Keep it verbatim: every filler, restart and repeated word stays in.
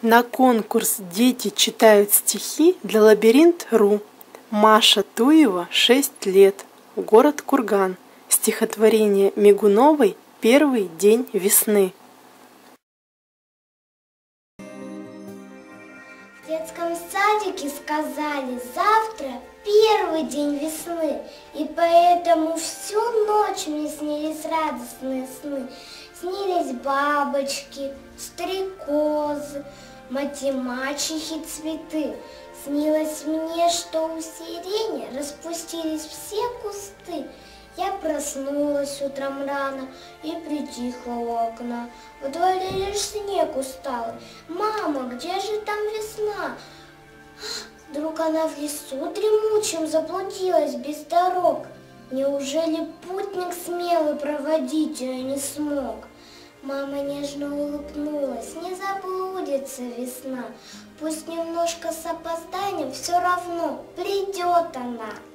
На конкурс «Дети читают стихи» для Лабиринт точка ру. Маша Туева, шесть лет. Город Курган. Стихотворение Мигуновой «Первый день весны». В детском садике сказали: завтра первый день весны, и поэтому всю ночь мне снились радостные сны. Снились бабочки, стрекозы, мать-мачехи цветы. Снилось мне, что у сирени распустились все кусты. Я проснулась утром рано и притихла у окна. В дворе лишь снег усталый. Мама, где же там весна? Вдруг она в лесу дремучем заблудилась без дорог. Неужели путник смелый проводить ее не смог? Мама нежно улыбнулась: не заблудится весна. Пусть немножко с опозданием, все равно придет она.